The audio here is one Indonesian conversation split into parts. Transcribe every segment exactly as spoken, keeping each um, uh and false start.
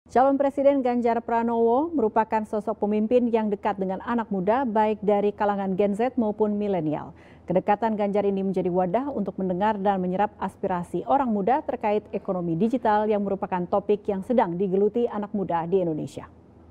Calon Presiden Ganjar Pranowo merupakan sosok pemimpin yang dekat dengan anak muda baik dari kalangan Gen Z maupun milenial. Kedekatan Ganjar ini menjadi wadah untuk mendengar dan menyerap aspirasi orang muda terkait ekonomi digital yang merupakan topik yang sedang digeluti anak muda di Indonesia.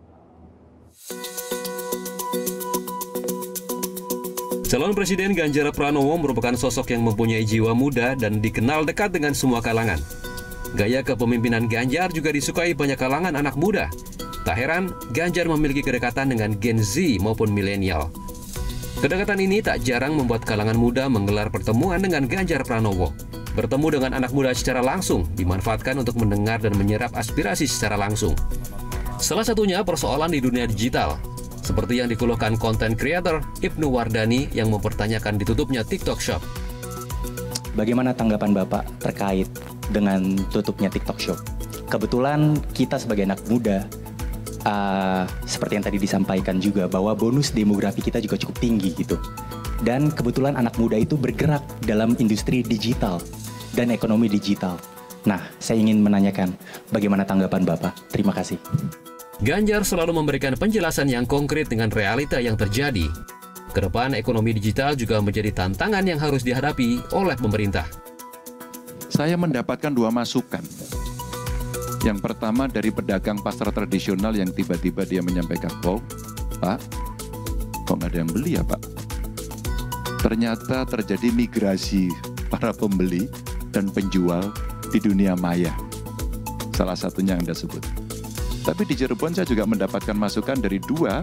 Calon Presiden Ganjar Pranowo merupakan sosok yang mempunyai jiwa muda dan dikenal dekat dengan semua kalangan. Gaya kepemimpinan Ganjar juga disukai banyak kalangan anak muda. Tak heran, Ganjar memiliki kedekatan dengan Gen Z maupun milenial. Kedekatan ini tak jarang membuat kalangan muda menggelar pertemuan dengan Ganjar Pranowo. Bertemu dengan anak muda secara langsung dimanfaatkan untuk mendengar dan menyerap aspirasi secara langsung. Salah satunya persoalan di dunia digital, seperti yang dikeluhkan konten creator Ibnu Wardani yang mempertanyakan ditutupnya TikTok Shop. Bagaimana tanggapan Bapak terkait dengan tutupnya TikTok Shop? Kebetulan kita sebagai anak muda, uh, seperti yang tadi disampaikan juga, bahwa bonus demografi kita juga cukup tinggi gitu. Dan kebetulan anak muda itu bergerak dalam industri digital dan ekonomi digital. Nah, saya ingin menanyakan bagaimana tanggapan Bapak? Terima kasih. Ganjar selalu memberikan penjelasan yang konkret dengan realita yang terjadi. Kedepan ekonomi digital juga menjadi tantangan yang harus dihadapi oleh pemerintah. Saya mendapatkan dua masukan. Yang pertama dari pedagang pasar tradisional yang tiba-tiba dia menyampaikan, "Oh, Pak, kok nggak ada yang beli ya Pak?" Ternyata terjadi migrasi para pembeli dan penjual di dunia maya. Salah satunya yang Anda sebut. Tapi di Cirebon saya juga mendapatkan masukan dari dua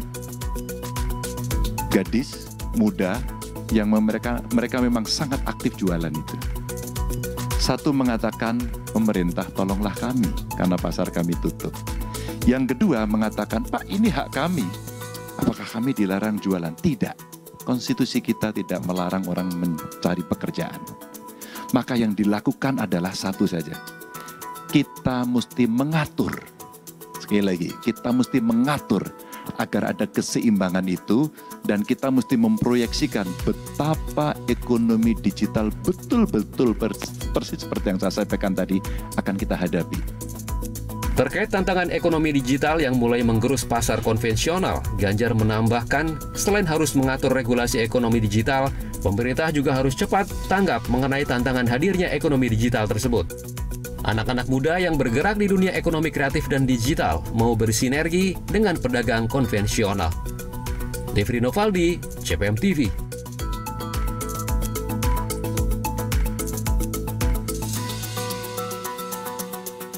gadis muda yang mereka mereka memang sangat aktif jualan itu. Satu mengatakan, pemerintah tolonglah kami karena pasar kami tutup. Yang kedua mengatakan, Pak ini hak kami. Apakah kami dilarang jualan? Tidak. Konstitusi kita tidak melarang orang mencari pekerjaan. Maka yang dilakukan adalah satu saja. Kita mesti mengatur. Sekali lagi, kita mesti mengatur agar ada keseimbangan itu, dan kita mesti memproyeksikan betapa ekonomi digital betul-betul persis seperti yang saya sampaikan tadi akan kita hadapi. Terkait tantangan ekonomi digital yang mulai menggerus pasar konvensional, Ganjar menambahkan selain harus mengatur regulasi ekonomi digital, pemerintah juga harus cepat tanggap mengenai tantangan hadirnya ekonomi digital tersebut. Anak-anak muda yang bergerak di dunia ekonomi kreatif dan digital mau bersinergi dengan pedagang konvensional. Devri Novaldi, C P M T V.